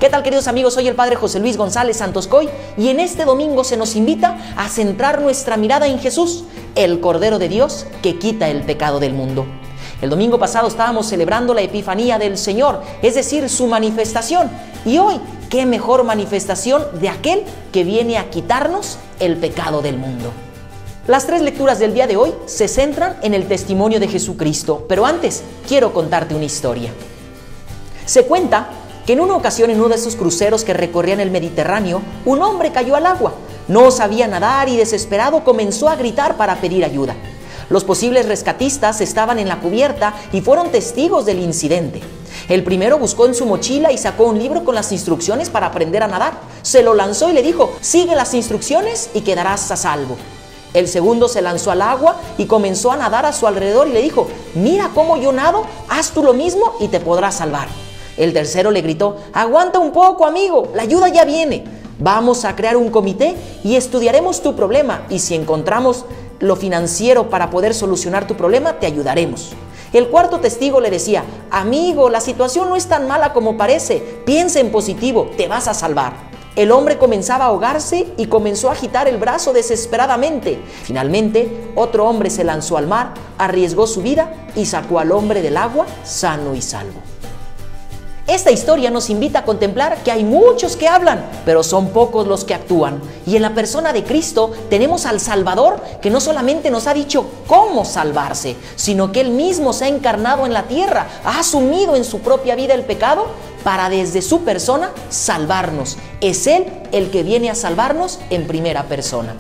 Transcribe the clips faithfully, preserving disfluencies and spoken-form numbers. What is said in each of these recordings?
¿Qué tal, queridos amigos? Soy el Padre José Luis González Santoscoy y en este domingo se nos invita a centrar nuestra mirada en Jesús, el Cordero de Dios que quita el pecado del mundo. El domingo pasado estábamos celebrando la Epifanía del Señor, es decir, su manifestación. Y hoy, ¿qué mejor manifestación de aquel que viene a quitarnos el pecado del mundo? Las tres lecturas del día de hoy se centran en el testimonio de Jesucristo, pero antes quiero contarte una historia. Se cuenta que en una ocasión, en uno de esos cruceros que recorrían el Mediterráneo, un hombre cayó al agua, no sabía nadar y desesperado comenzó a gritar para pedir ayuda. Los posibles rescatistas estaban en la cubierta y fueron testigos del incidente. El primero buscó en su mochila y sacó un libro con las instrucciones para aprender a nadar. Se lo lanzó y le dijo: sigue las instrucciones y quedarás a salvo. El segundo se lanzó al agua y comenzó a nadar a su alrededor y le dijo: mira cómo yo nado, haz tú lo mismo y te podrás salvar. El tercero le gritó: aguanta un poco, amigo, la ayuda ya viene. Vamos a crear un comité y estudiaremos tu problema, y si encontramos lo financiero para poder solucionar tu problema, te ayudaremos. El cuarto testigo le decía: amigo, la situación no es tan mala como parece, piensa en positivo, te vas a salvar. El hombre comenzaba a ahogarse y comenzó a agitar el brazo desesperadamente. Finalmente, otro hombre se lanzó al mar, arriesgó su vida y sacó al hombre del agua sano y salvo. Esta historia nos invita a contemplar que hay muchos que hablan, pero son pocos los que actúan. Y en la persona de Cristo tenemos al Salvador, que no solamente nos ha dicho cómo salvarse, sino que Él mismo se ha encarnado en la tierra, ha asumido en su propia vida el pecado para desde su persona salvarnos. Es Él el que viene a salvarnos en primera persona.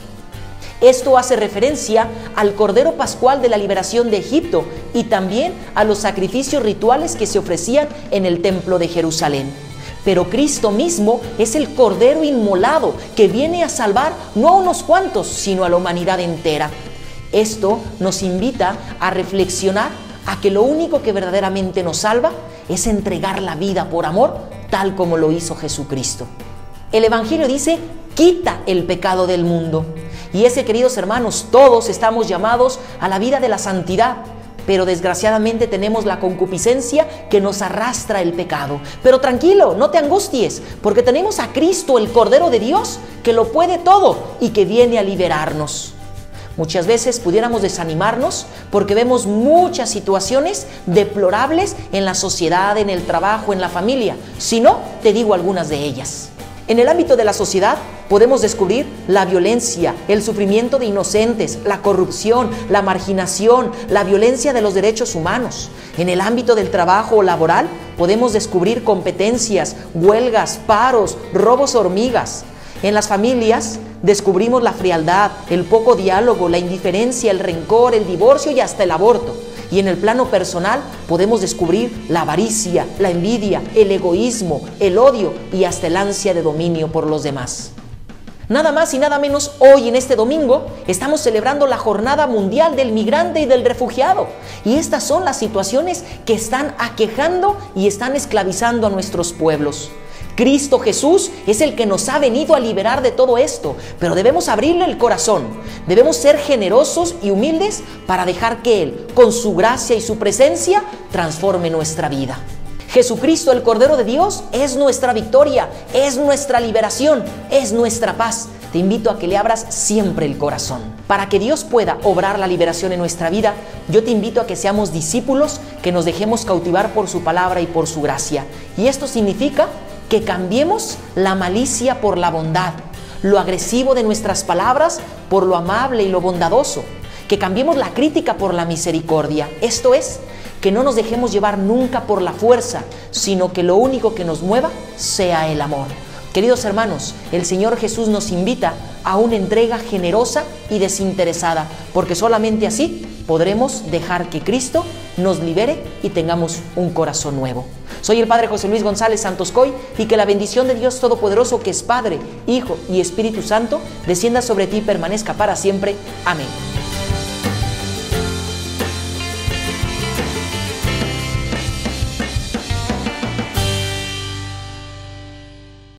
Esto hace referencia al Cordero Pascual de la liberación de Egipto y también a los sacrificios rituales que se ofrecían en el templo de Jerusalén. Pero Cristo mismo es el Cordero inmolado que viene a salvar no a unos cuantos, sino a la humanidad entera. Esto nos invita a reflexionar a que lo único que verdaderamente nos salva es entregar la vida por amor, tal como lo hizo Jesucristo. El Evangelio dice: quita el pecado del mundo. Y ese, queridos hermanos, todos estamos llamados a la vida de la santidad, pero desgraciadamente tenemos la concupiscencia que nos arrastra el pecado. Pero tranquilo, no te angusties, porque tenemos a Cristo, el Cordero de Dios, que lo puede todo y que viene a liberarnos. Muchas veces pudiéramos desanimarnos porque vemos muchas situaciones deplorables en la sociedad, en el trabajo, en la familia. Si no, te digo algunas de ellas. En el ámbito de la sociedad podemos descubrir la violencia, el sufrimiento de inocentes, la corrupción, la marginación, la violencia de los derechos humanos. En el ámbito del trabajo laboral podemos descubrir competencias, huelgas, paros, robos hormigas. En las familias descubrimos la frialdad, el poco diálogo, la indiferencia, el rencor, el divorcio y hasta el aborto. Y en el plano personal podemos descubrir la avaricia, la envidia, el egoísmo, el odio y hasta el ansia de dominio por los demás. Nada más y nada menos, hoy en este domingo estamos celebrando la Jornada Mundial del Migrante y del Refugiado. Y estas son las situaciones que están aquejando y están esclavizando a nuestros pueblos. Cristo Jesús es el que nos ha venido a liberar de todo esto, pero debemos abrirle el corazón, debemos ser generosos y humildes para dejar que Él, con su gracia y su presencia, transforme nuestra vida. Jesucristo, el Cordero de Dios, es nuestra victoria, es nuestra liberación, es nuestra paz. Te invito a que le abras siempre el corazón. Para que Dios pueda obrar la liberación en nuestra vida, yo te invito a que seamos discípulos, que nos dejemos cautivar por su palabra y por su gracia. Y esto significa que cambiemos la malicia por la bondad, lo agresivo de nuestras palabras por lo amable y lo bondadoso, que cambiemos la crítica por la misericordia. Esto es, que no nos dejemos llevar nunca por la fuerza, sino que lo único que nos mueva sea el amor. Queridos hermanos, el Señor Jesús nos invita a una entrega generosa y desinteresada, porque solamente así podremos dejar que Cristo nos libere y tengamos un corazón nuevo. Soy el Padre José Luis González Santoscoy y que la bendición de Dios Todopoderoso, que es Padre, Hijo y Espíritu Santo, descienda sobre ti y permanezca para siempre. Amén.